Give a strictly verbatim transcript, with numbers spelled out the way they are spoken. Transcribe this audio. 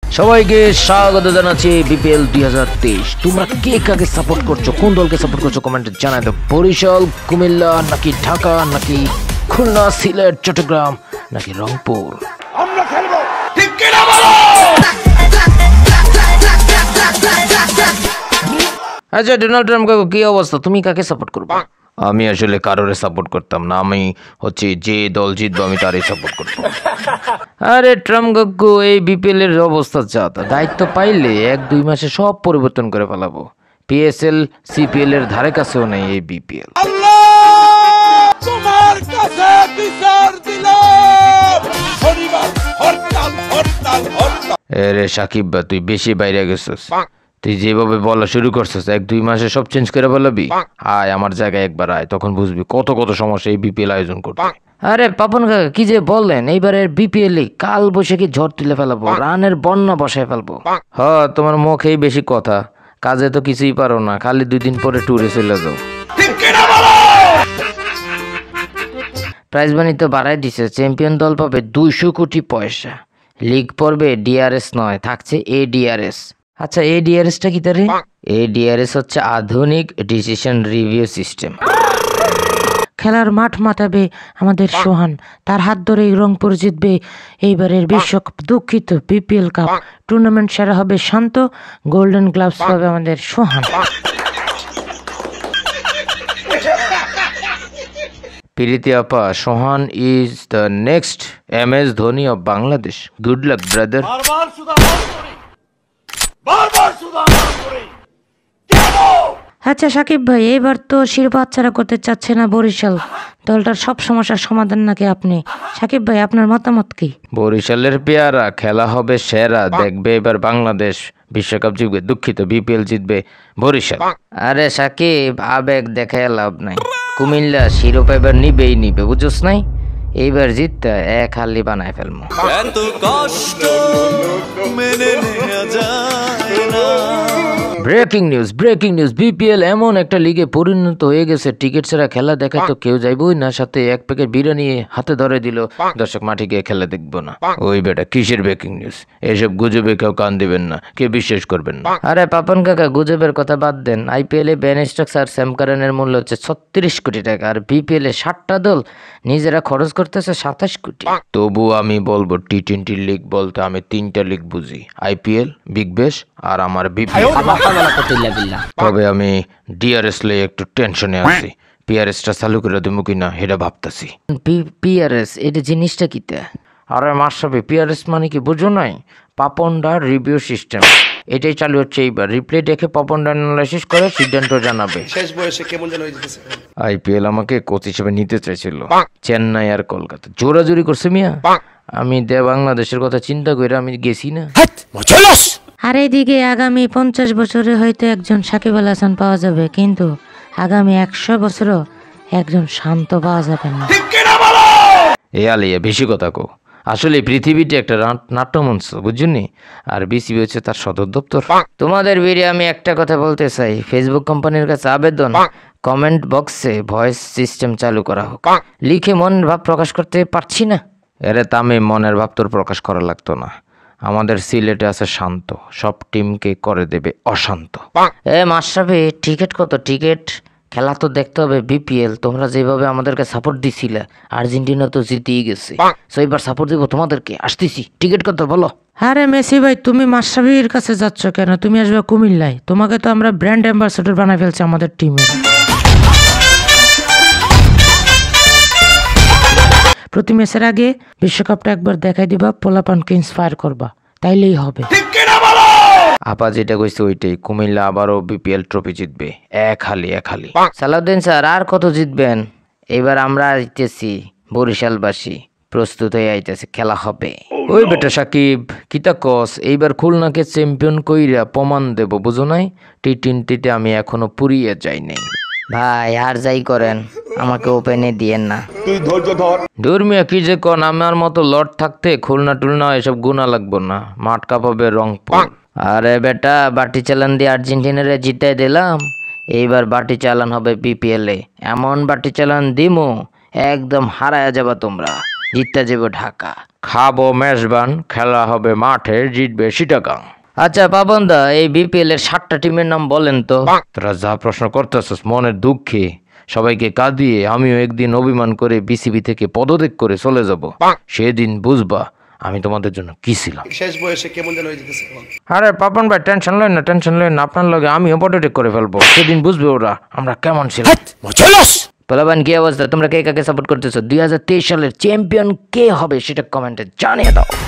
সবাইকে স্বাগত জানাচ্ছি বিপিএল দুই হাজার তেইশ। তোমরা কে কাকে সাপোর্ট করছো, কোন দলকে সাপোর্ট করছো কমেন্টে জানাই দাও। বরিশাল, কুমিল্লা, নাকি ঢাকা, নাকি খুলনা, সিলেট, চট্টগ্রাম, নাকি রংপুর? আমরা খেলবো, ঠিক কি না বলো? আচ্ছা ডোনাল্ড ট্রাম্প কাকু, কি অবস্থা? তুমি কাকে সাপোর্ট করবে? আমি আসলে কারোরে সাপোর্ট করতাম না, আমি হচ্ছে যে দল জিতবো আমি তারই সাপোর্ট করবো। আরে ট্রাম্প কাকু, এই বিপিএল এর অবস্থা যা তা, দায়িত্ব পাইলে এক দুই মাসে সব পরিবর্তন করে ফেলাবো। পিএসএল সিপিএল এর ধারে কাছেও নেই এই বিপিএল। আরে সাকিব বা, তুই বেশি বাইরে গেছিস। তুই যেভাবে বলা শুরু করছিস এক দুই মাসে সব চেঞ্জ করে বলাবি। আয় আমার জায়গায় একবার আয়, তখন বুঝবি কত কত সমস্যা এই বিপিএল আয়োজন করতে। আরে পাপন কাকা, কি যে বললেন, এইবারের বিপিএল এ কাল বৈশাখী ঝড় তুলে ফেলাবো, রানের বন্যা বসায় ফেলবো। হ্যাঁ, তোমার মুখেই বেশি কথা, কাজে তো কিছুই পারো না, খালি দুই দিন পরে ট্যুরে চলে যাও। প্রাইজ মানি তো বাড়াই দিছে, চ্যাম্পিয়ন দল পাবে দুইশো কোটি পয়সা। লিগ পর্বে ডিআরএস নয়, থাকছে এডিআরএস। আচ্ছা এডিআরএসটা কি তারে? এডিআরএস হচ্ছে আধুনিক ডিসিশন রিভিউ সিস্টেম। খেলার মাঠ মাতাবে আমাদের সোহান, তার হাত ধরেই রংপুর জিতবে এইবারের বিশ্বকাপ। দুঃখিত, বিপিএল কাপ টুর্নামেন্ট সেরা হবে শান্ত, গোল্ডেন গ্লাভস পাবে আমাদের সোহান। প্রীতি আপা, Sohan is the next M S Dhoni of Bangladesh. Good luck brother. আচ্ছা সাকিব ভাই, এবার তো শিরোপা হাতছাড়া করতে চাচ্ছে না বরিশাল, দলটার সব সমস্যার সমাধান নাকি আপনি? সাকিব ভাই, আপনার মতামত কি? বরিশালের পেয়ারা, খেলা হবে সেরা, দেখবে এবার বাংলাদেশ বিশ্বকাপ জিতবে। দুঃখিত, বিপিএল জিতবে বরিশাল। আরে সাকিব, আবেগ দেখায় লাভ নাই, কুমিল্লা শিরোপা এবার নিবেই নিবে, বুঝছস নাই? এইবার জিততে এক হালি বানায় ফেলবো। এত কষ্ট মেনে নেওয়া যায় না। Breaking news, breaking news, BPL এমন একটা লিগে পরিণত হয়ে গেছে, টিকিট ছাড়া খেলা দেখা তো কেউ যাইবই না, সাথে এক প্যাকেট বিরিয়ানি হাতে ধরে দিল, দর্শক মাঠে গিয়ে খেলা দেখবো না। ওই বেটা কিসের ব্রেকিং নিউজ? এসব গুজবে কেউ কান দিবেন না, কেউ বিশ্বাস করবেন না। আরে পাপন কাকা, গুজবের কথা বাদ দেন। আইপিএল এ ব্যান স্টকস আর স্যাম কারানের মূল্য হচ্ছে ছত্রিশ কোটি টাকা, আর বিপিএল এ ষাটটা দল নিজেরা খরচ করতেছে সাতাশ কোটি। তবু আমি বলবো, টি টোয়েন্টি লিগ বলতে আমি তিনটা লিগ বুঝি, আইপিএল, বিগ ব্যাশ আর আমার বিপিএল। তবে আমি ডিআরএস লে একটু টেনশনে আছি, পিআরএসটা চালু করে দেবো কিনা এটা ভাবতেছি। পিআরএস এটা জিনিসটা কিটা? আরে মাশরাফি, পিআরএস মানে কি বুঝো নাই? পাপন্ডার রিভিউ সিস্টেম, এটাই চালু হচ্ছে এইবার। রিপ্লে দেখে পাপন্ডার অ্যানালাইসিস করে সিদ্ধান্ত জানাবে। শেষ বয়সে কেমন যেন হইতেছে। আইপিএল আমাকে কোচ হিসেবে নিতে চাইছিল, চেন্নাই আর কলকাতা জোরাজুরি করছে মিয়া। আমি দে বাংলাদেশের কথা চিন্তা করে আমি গেছি না। আর এইদিকে আগামী পঞ্চাশ বছরে হয়তো একজন সাকিব আল হাসান পাওয়া যাবে, কিন্তু আগামী একশো বছরও একজন শান্ত পাওয়া যাবে না। এ আলিয়া বেশি কথা কো, আসলে পৃথিবীটা একটা নাট্যমঞ্চ, বুঝলি? আর বিসিবি হচ্ছে তার সদর দপ্তর। তোমাদের ভিডিও আমি একটা কথা বলতে চাই, ফেসবুক কোম্পানির কাছে আবেদন, কমেন্ট বক্সে ভয়েস সিস্টেম চালু করা হোক। লিখে মনের ভাব প্রকাশ করতে পারছি না। এরে তামে মনের ভাব তোর প্রকাশ করা লাগতো না, আমাদের সিলেটে আছে শান্ত, সব টিমকে করে দেবে অশান্ত। এ মাশরাফি, টিকিট কত? টিকিট? খেলা তো দেখতে হবে বিপিএল, তোমরা যেভাবে আমাদেরকে সাপোর্ট দিছিলে, আর্জেন্টিনা তো জিতেই গেছে, সো এবার সাপোর্ট দিব তোমাদেরকে। আসতেছি, টিকিট কত বলো? আরে মেসি ভাই, তুমি মাশরাফির কাছে যাচ্ছ কেন? তুমি আসবে কুমিল্লায়, তোমাকে তো আমরা ব্র্যান্ড অ্যাম্বাসেডর বানাই ফেলছি আমাদের টিমের। প্রতি ম্যাচের আগে বিশ্বকাপটা একবার দেখাই দিবা, পোলাপানকে ইন্সপায়ার করবা, তাইলেই হবে। আপা যেটা কইছে ওইটাই, কুমিল্লা আবারও বিপিএল ট্রফি জিতবে, এক হালি এক হালি। সালাউদ্দিন স্যার, আর কত জিতবেন? এবার আমরা আইতেছি, বরিশালবাসী প্রস্তুত হয়ে আইতেছে, খেলা হবে। ওই বেটা সাকিব, কিতা কস? এইবার খুলনাকে চ্যাম্পিয়ন কইরা প্রমাণ দেব, বুঝো নাই? টি টোয়েন্টিতে আমি এখনো পুরিয়ে যাই নাই। ভাই আর যাই করেন, আমাকে ওপেনে দিয়েন না। তুই ধৈর্য ধর। ধর্মিয়া কি যে কন, আমার মতো লট থাকতে খুলনা টুলনা এসব গুণা লাগবো না, মাঠ কাঁপাবে রংপুর। আরে বেটা, বাটি চালান দিয়ে আর্জেন্টিনারে জিতাই দিলাম, এইবার বাটি চালান হবে বিপিএল এ। এমন বাটি চালান দিমু একদম হারায়া যাবা তোমরা, জিততে যাবো ঢাকা, খাবো মেজবান, খেলা হবে মাঠে, জিতবে চিটাগাং। আচ্ছা পাবনদা, এই বিপিএল এর সাতটা টিমের নাম বলেন তো। তোরা যা প্রশ্ন করতেছিস মনের দুঃখে সবাইকে কাঁদিয়ে আমিও একদিন অভিমান করে বিসিবি থেকে পদত্যাগ করে চলে যাব, সেদিন বুঝবা আমি তোমাদের জন্য কি ছিলাম। শেষ বয়সে কেমন যেন হয়ে যেতেছে। আরে পাপন ভাই টেনশন লইন না, টেনশন লইন না, আপনার লগে আমিও পদত্যাগ করে ফেলবো, সেদিন বুঝবে ওরা আমরা কেমন ছিলাম। পোলাবান কি অবস্থা, তোমরা কে কাকে সাপোর্ট করতেছো? দুই হাজার তেইশ সালের চ্যাম্পিয়ন কে হবে সেটা কমেন্টে জানিয়ে দাও।